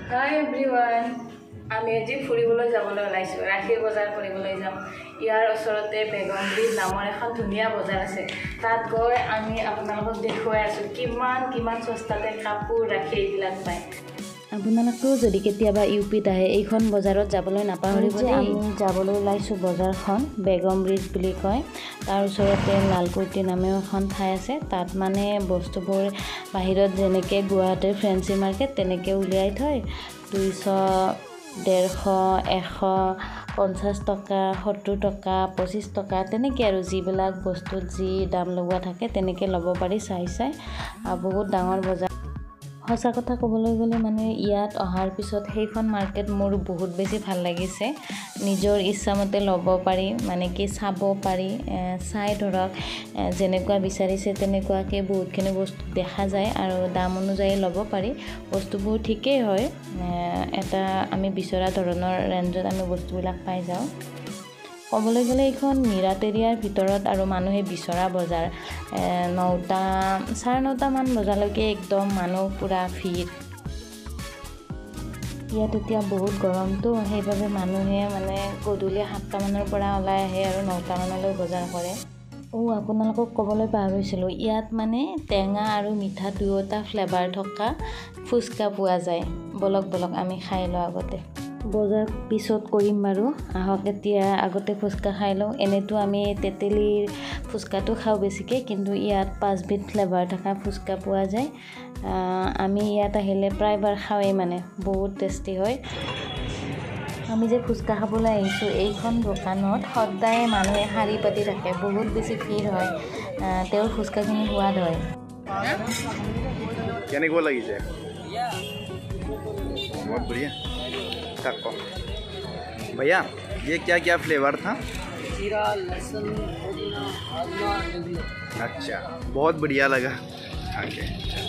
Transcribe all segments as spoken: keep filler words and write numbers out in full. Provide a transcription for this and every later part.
Hi everyone, আমি আজি ফুৰিবলৈ যাবলৈ ওলাইছো ৰাখিৰ বজাৰ কৰিবলৈ যাম ইয়াৰ ওচৰতে বেগমব্ৰিজ নামৰ এখন ধুনীয়া বজাৰ আছে তাত গৈ আমি আপোনালোকক দেখুৱাই আছো কিমান কিমান সস্তাতে কাপোৰ ৰাখি এইবিলাক পায় আপোনালোকেও যদি কেতিয়াবা ইউপিত আহে এইখন বজাৰত যাবলৈ নাপাহৰিব আমি যাবলৈ ওলাইছো বজাৰখন বেগমব্ৰিজ বুলি কয় তাৰ ওচৰতে লালকুটি নামেও এখন ঠাই আছে তাত মানে বস্তুবোৰ বাহিৰত যেনেকৈ গুৱাহাটীৰ ফেন্সি মাৰ্কেট তেনেকৈ উলিয়াই থয় দুইশ ডেৰশ এশ পঞ্চাছ টকা সত্তৰ টকা পঁচিছ টকা তেনেকৈ আৰু যিবিলাক বস্তুত যি দাম লগোৱা থাকে তেনেকৈ ল'ব পাৰি চাই চাই বহুত ডাঙৰ বজাৰ সঁচা কথা ক'বলৈ গ'লে মানে ইয়াত অহাৰ পিছত সেইখন মাৰ্কেট মোৰ বহুত বেছি ভাল লাগিছে নিজৰ ইচ্ছামতে ল'ব পাৰি মানে কি চাব পাৰি চাই ধৰক যেনেকুৱা বিচাৰিছে তেনেকুৱাকৈ বহুতখিনি বস্তু দেখা যায় আৰু দাম অনুযায়ী ল'ব পাৰি বস্তুবোৰ ঠিকেই হয় এটা আমি বিচৰা ধৰণৰ ৰেঞ্জত আমি বস্তুবিলাক পাই যাওঁ ক'বলৈ গ'লে এইখন মিৰাট এৰিয়াৰ ভিতৰত আৰু মানুহে বিচৰা বজাৰ নটা চাৰে নটামান বজালৈকে একদম মানুহ পুৰা ভিৰ ইয়াত এতিয়া বহুত গৰমটো সেইবাবে মানুহে মানে গধূলি সাতটামানৰ পৰা ওলাই আহে আৰু নটামানলৈ বজাৰ কৰে ও আপোনালোকক ক'বলৈ পাহৰিছিলোঁ ইয়াত মানে টেঙা আৰু মিঠা দুয়োটা ফ্লেভাৰ থকা ফুচকা পোৱা যায় বলক বলক আমি খাই লওঁ আগতে বজাৰ পিছত কৰিম বাৰু আহক এতিয়া আগতে ফুচকা খাই লওঁ এনেতো আমি তেতেলীৰ ফুচকাটো খাওঁ বেছিকৈ কিন্তু ইয়াত পাঁচবিধ ফ্লেভাৰ থকা ফুচকা পোৱা যায় আমি ইয়াত আহিলে প্ৰায়বাৰ খাওঁৱেই মানে বহুত টেষ্টি হয় আমি যে ফুচকা খাবলৈ আহিছোঁ এইখন দোকানত সদায় মানুহে শাৰী পাতি থাকে বহুত বেছি ভিৰ হয় তেওঁৰ ফুচকাখিনি সোৱাদ হয় কেনেকুৱা লাগিছে बहुत बढ़िया काको भैया ये क्या क्या फ्लेवर था जीरा लहसुन पुदीना आजमा इमली अच्छा बहुत बढ़िया लगा ओके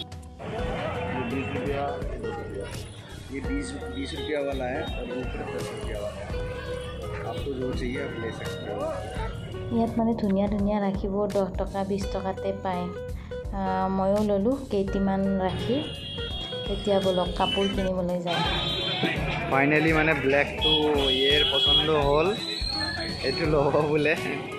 ये बीस बीस रुपया वाला है और वो दस रुपया वाला है आपको जो चाहिए आप ले सकते हो ইয়াত মানে ধুনীয়া ধুনীয়া ৰাখিবোৰ দহ টকা বিছ টকাতে পায় ময়ো ল'লোঁ কেইটিমান ৰাখি এতিয়া বলক কাপোৰ কিনিবলৈ যায় ফাইনেলি মানে ব্লেকটো ইয়াৰ পছন্দ হ'ল এইটো ল'ব বোলে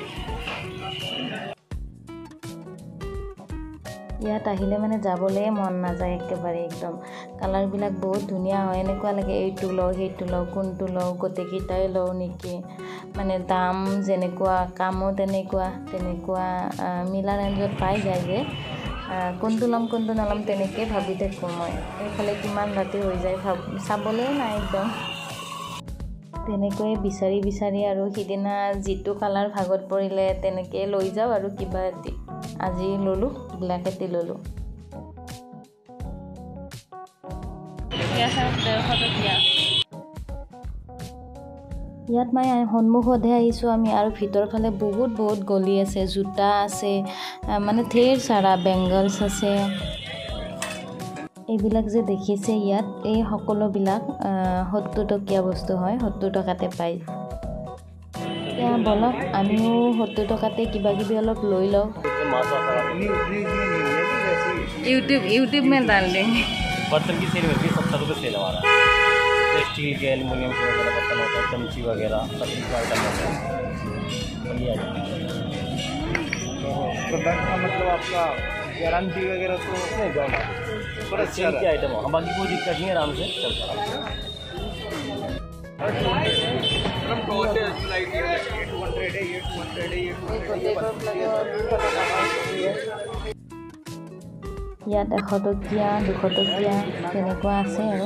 ইয়াত আহিলে মানে যাবলৈ মন নাযায় একেবাৰে একদম কালাৰবিলাক বহুত ধুনীয়া হয় এনেকুৱা লাগে এইটো লওঁ সেইটো লওঁ কোনটো লওঁ গোটেইকেইটাই লওঁ নেকি মানে দাম যেনেকুৱা কামো তেনেকুৱা তেনেকুৱা মিলা ৰেঞ্জত পাই যায় যে কোনটো ল'ম কোনটো নল'ম তেনেকৈ ভাবি থাকোঁ মই এইফালে কিমান ৰাতি হৈ যায় ভাব চাবলৈ নাই একদম তেনেকৈয়ে বিচাৰি বিচাৰি আৰু সিদিনা যিটো কালাৰ ভাগত পৰিলে তেনেকৈ লৈ যাওঁ আৰু কিবা এটি আজি ল'লোঁ ব্লেক এটি ল'লোঁ ইয়াত মই সন্মুখতহে আহিছোঁ আমি আৰু ভিতৰ ফালে বহুত বহুত গলি আছে জোতা আছে মানে ঢেৰ চাৰা বেংগলছ আছে এইবিলাক যে দেখিছে ইয়াত এই সকলোবিলাক সত্তৰ টকীয়া বস্তু হয় সত্তৰ টকাতে পায় এতিয়া বলক আমিও সত্তৰ টকাতে কিবা কিবি অলপ লৈ লওঁ यूट्यूब यूट्यूब में डाल देंगे बर्तन की सेल होती है सत्तर रुपये सेल हमारा स्टील के एल्युमिनियम के वगैरह बर्तन होता है चमची वगैरह सब कुछ आइटम होता है बढ़िया प्रोडक्ट का मतलब आपका गारंटी वगैरह तो नहीं जाना पर सेल के आइटम हो बाकी कोई दिक्कत नहीं आराम से चलता ইয়াত এশ টকীয়া দুশ টকীয়া তেনেকুৱা আছে আৰু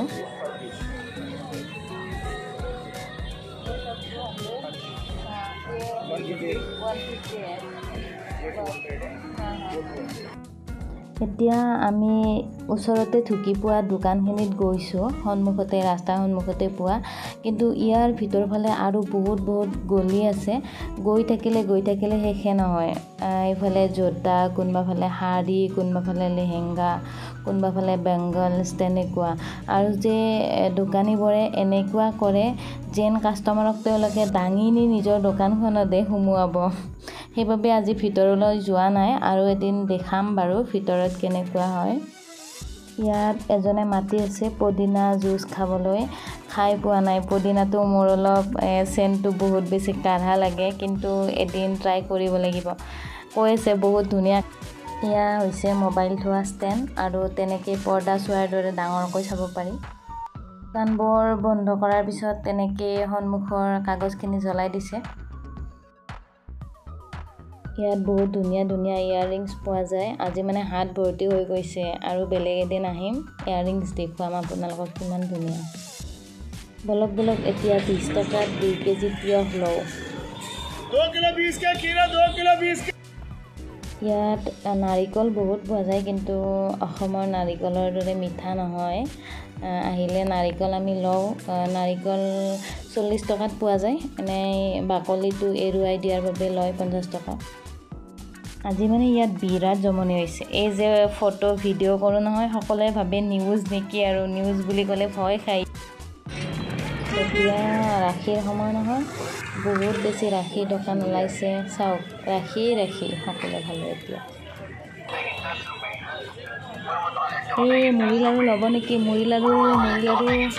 এতিয়া আমি ওচৰতে ঢুকি পোৱা দোকানখিনিত গৈছোঁ সন্মুখতে ৰাস্তাৰ সন্মুখতে পোৱা কিন্তু ইয়াৰ ভিতৰ ফালে আৰু বহুত বহুত গলি আছে গৈ থাকিলে গৈ থাকিলে শেষে নহয় এইফালে জোতা কোনোবা ফালে শাড়ী কোনোবা ফালে লেহেংগা কোনোবা ফালে বেংগলছ তেনেকুৱা আৰু যে দোকানীবোৰে এনেকুৱা কৰে যেন কাষ্টমাৰক তেওঁলোকে দাঙি নি নিজৰ দোকানখনতে সোমোৱাব সেইবাবে আজি ভিতৰলৈ যোৱা নাই আৰু এদিন দেখাম বাৰু ভিতৰত কেনেকুৱা হয় ইয়াত এজনে মাতি আছে পদিনা জুচ খাবলৈ খাই পোৱা নাই পদিনাটো মোৰ অলপ চেণ্টটো বহুত বেছি কাঢ়া লাগে কিন্তু এদিন ট্ৰাই কৰিব লাগিব কৈ আছে বহুত ধুনীয়া ইয়া হৈছে মোবাইল থোৱা ষ্টেণ্ড আৰু তেনেকৈ পৰ্দা চোৱাৰ দৰে ডাঙৰকৈ চাব পাৰি দোকানবোৰ বন্ধ কৰাৰ পিছত তেনেকৈ সন্মুখৰ কাগজখিনি জ্বলাই দিছে ইয়াত বহুত ধুনীয়া ধুনীয়া ইয়াৰিংছ পোৱা যায় আজি মানে হাত ভৰ্তি হৈ গৈছে আৰু বেলেগ এদিন আহিম ইয়াৰিংছ দেখুৱাম আপোনালোকক কিমান ধুনীয়া বলক বলক এতিয়া বিশ টকাত দুই কেজি তিয়ঁহ লওঁ दो किलो बीस का खीरा दो किलो बीस का ইয়াত নাৰিকল বহুত পোৱা যায় কিন্তু অসমৰ নাৰিকলৰ দৰে মিঠা নহয় আহিলে নাৰিকল আমি লওঁ নাৰিকল চল্লিছ টকাত পোৱা যায় এনে বাকলিটো এৰুৱাই দিয়াৰ বাবে লয় পঞ্চাছ টকা আজি মানে ইয়াত বিৰাট জমনি হৈছে এই যে ফটো ভিডিঅ' কৰোঁ নহয় সকলোৱে ভাবে নিউজ নেকি আৰু নিউজ বুলি ক'লে ভয় খায় এতিয়া ৰাখীৰ সময় নহয় বহুত বেছি ৰাখীৰ দোকান ওলাইছে চাওক ৰাখি ৰাখি সকলোৱে ভালে এতিয়া এই মুড়ি লাড়ু ল'ব নেকি মুড়ি লাড়ু মুড়ি লাড়ু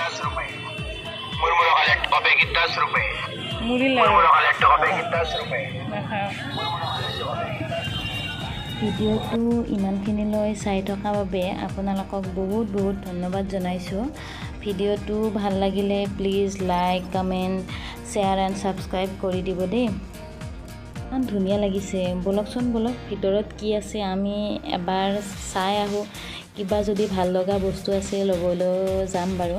মুড়ি লাড়ু ভিডিঅ'টো ইমানখিনিলৈ চাই থকাৰ বাবে আপোনালোকক বহুত বহুত ধন্যবাদ জনাইছোঁ ভিডিঅ'টো ভাল লাগিলে please like comment share and subscribe কৰি দিব দেই ইমান ধুনীয়া লাগিছে বলকচোন বলক ভিতৰত কি আছে আমি এবাৰ চাই আহোঁ কিবা যদি ভাল লগা বস্তু আছে ল'বলৈ যাম বাৰু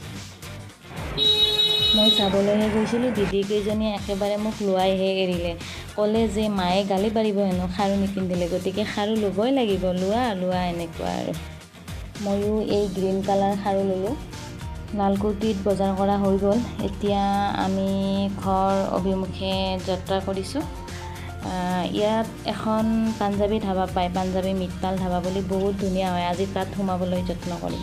মই চাবলৈহে গৈছিলোঁ দিদিকেইজনীয়ে একেবাৰে মোক লোৱাইহে এৰিলে ক'লে যে মায়ে গালি পাৰিব হেনো খাৰু নিপিন্ধিলে গতিকে খাৰু ল'বই লাগিব লোৱা লোৱা এনেকুৱা আৰু ময়ো এই গ্ৰীণ কালাৰ খাৰু ল'লোঁ লালকুটিত বজাৰ কৰা হৈ গ'ল এতিয়া আমি ঘৰ অভিমুখে যাত্ৰা কৰিছোঁ ইয়াত এখন পাঞ্জাবী ধাবা পায় পাঞ্জাবী মিটপাল ধাবা বুলি বহুত ধুনীয়া হয় আজি তাত সোমাবলৈ যত্ন কৰিম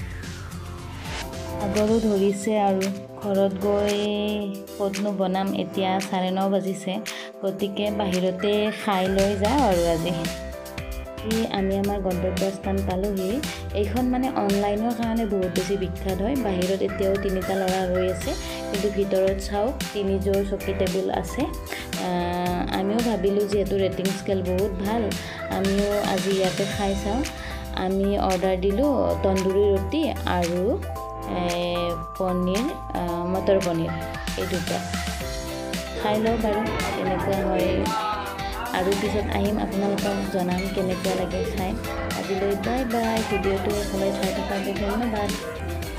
আগৰো ধৰিছে আৰু ঘৰত গৈ ক'তনো বনাম এতিয়া চাৰে ন বাজিছে গতিকে বাহিৰতে খাই লৈ যাওঁ আৰু আজি আমি আমাৰ গন্তব্যস্থান পালোহি এইখন মানে অনলাইনৰ কাৰণে বহুত বেছি বিখ্যাত হয় বাহিৰত এতিয়াও তিনিটা ল'ৰা ৰৈ আছে কিন্তু ভিতৰত চাওক তিনিযোৰ চকী টেবুল আছে আমিও ভাবিলোঁ যিহেতু ৰেটিং স্কেল বহুত ভাল আমিও আজি ইয়াতে খাই চাওঁ আমি অৰ্ডাৰ দিলোঁ তন্দুৰী ৰুটি আৰু পনীৰ মটৰ পনীৰ এই দুটা খাই লওঁ বাৰু কেনেকুৱা হয় আৰু পিছত আহিম আপোনালোকক জনাম কেনেকুৱা লাগে খাই আজিলৈ বাই বাই ভিডিঅ'টো এফালে চাই থকাৰ বাবে ধন্যবাদ